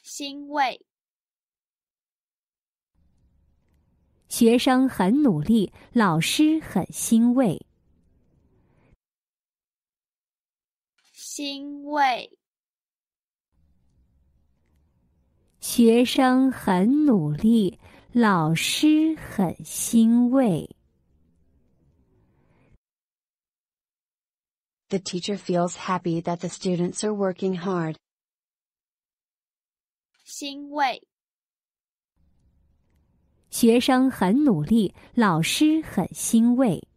欣慰。 学生很努力，老师很欣慰。 欣慰。 学生很努力，老师很欣慰。 The teacher feels happy that the students are working hard. 欣慰。 学生很努力，老师很欣慰。